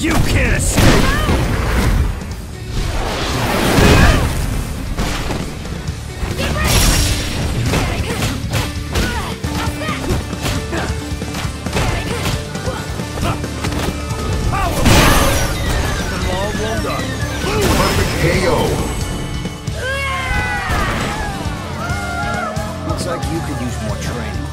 You can't escape! Perfect KO. Looks like you could use more training.